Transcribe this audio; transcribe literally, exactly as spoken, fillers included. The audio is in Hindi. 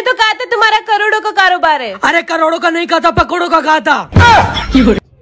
तो कहा था तुम्हारा करोड़ों का कारोबार है। अरे करोड़ों का नहीं कहा था, पकौड़ों का कहा था।